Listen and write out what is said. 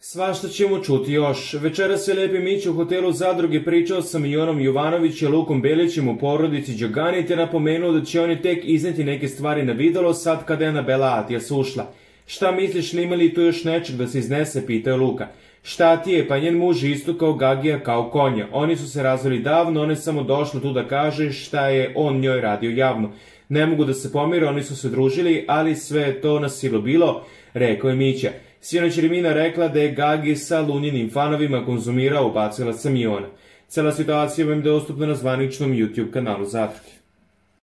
Svašta ćemo čuti još. Večeras je Lepi Mić u hotelu Zadruge pričao sa Miljonom Jovanović i Lukom Belićem u porodici Đogani te napomenuo da će oni tek izneti neke stvari na videlo sad kada je Anabela Atijas ušla. Šta misliš, ne ima li tu još nečeg da se iznese, pitao Luka. Šta ti je, pa njen muž isto kao Gagija kao konja. Oni su se razveli davno, ona je samo došla tu da kaže šta je on njoj radio javno. Ne mogu da se pomire, oni su se družili, ali sve je to na silu bilo, rekao je Mića. Sinoć je Mina rekla da je Gagi sa Lunjinim fanovima konzumirao, ubacila sa Miona. Cela situacija vam je dostupna na zvaničnom YouTube kanalu Zadruge.